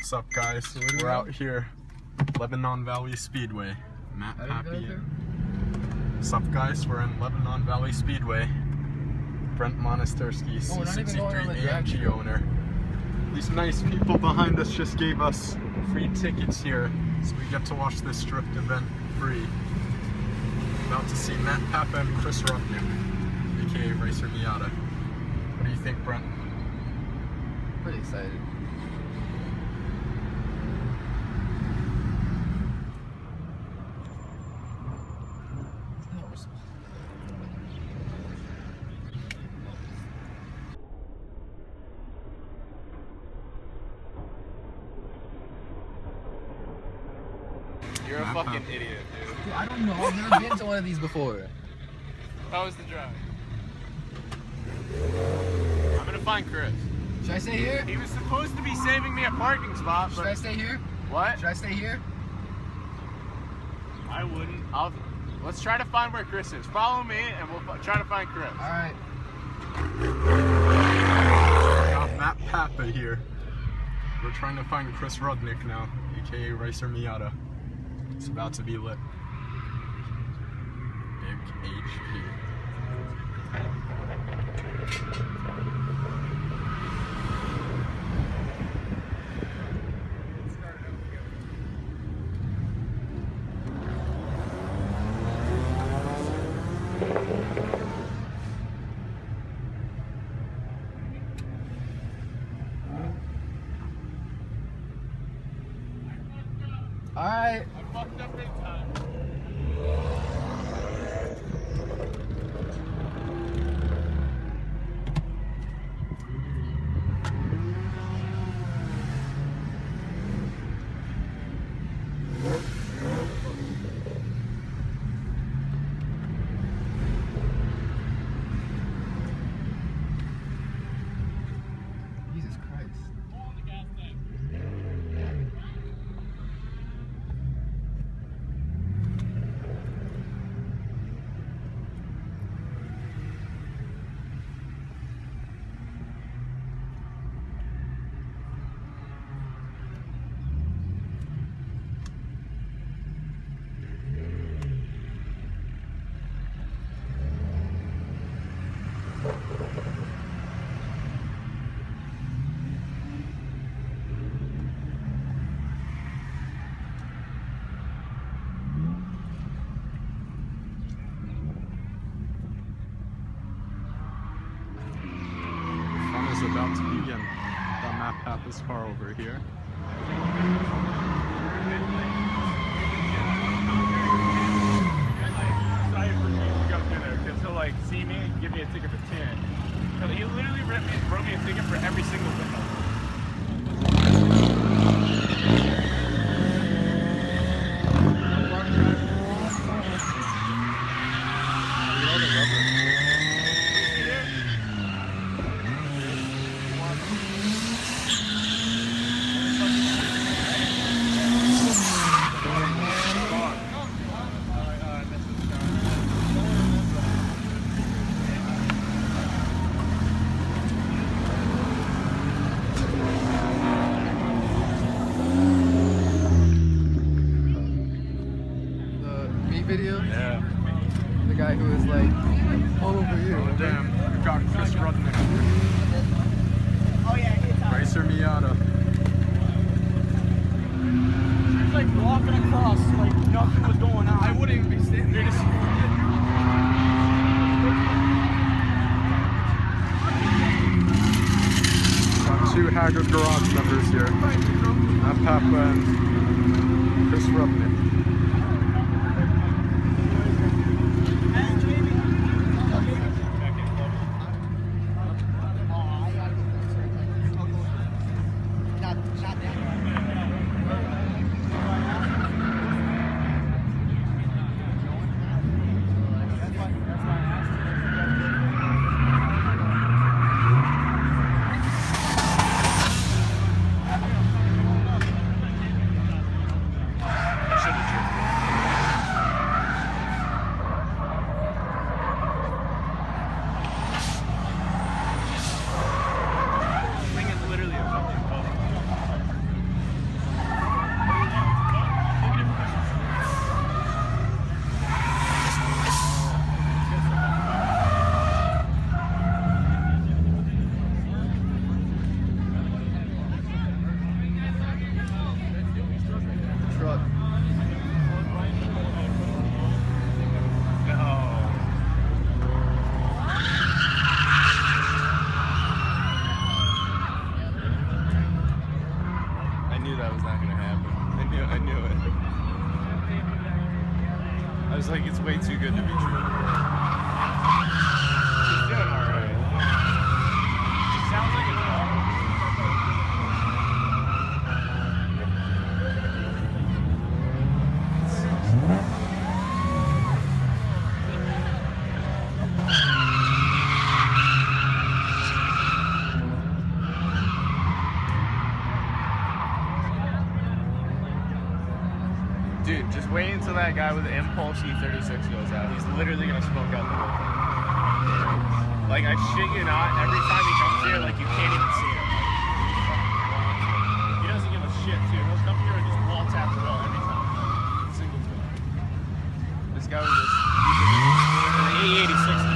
What's up, guys? So we're out here, Lebanon Valley Speedway. Matt Pappa. What's up, guys? We're in Lebanon Valley Speedway. Brent Monastersky, C63 AMG owner. These nice people behind us just gave us free tickets here, so we get to watch this drift event free. About to see Matt Pappa and Chris Rudnik A.K.A. Racer Miata. What do you think, Brent? Pretty excited. You're a fucking idiot, dude. Dude, I don't know. I've never been to one of these before. How was the drive? I'm gonna find Chris. Should I stay here? He was supposed to be saving me a parking spot, but... Should I stay here? What? Should I stay here? I wouldn't. Let's try to find where Chris is. Follow me, and we'll try to find Chris. Alright. Got Matt Pappa here. We're trying to find Chris Rudnik now, A.K.A. Racer Miata. It's about to be lit. Big HP. Alright. I fucked up big time. Jesus Christ. Fun is about to begin. Got Matt Pappa's car over here. He'll like see me and give me a ticket for 10. So he literally wrote me a ticket for every single window. Video? Yeah. The guy who was like all over you. Oh, damn. We've got Chris Rudnik. Oh yeah, Racer Miata. He's like walking across like nothing was going on. I wouldn't even be sitting there. Got two Haggard Garage members here. Matt Pappa and Chris Rudnik. Wait until that guy with the Impulse E36 goes out. He's literally gonna smoke out the whole thing. Like, I shit you not, every time he comes here, like, you can't even see him. He doesn't give a shit, too. He'll come here and just wall tap the wall every time. Single time. This guy was just... an E86.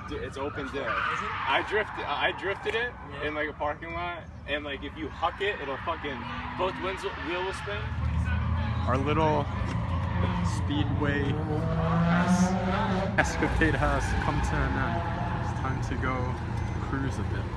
It's open diff. I drifted it in like a parking lot, and like if you huck it, it'll fucking both wheels will spin. Our little speedway escapade has come to an end. It's time to go cruise a bit.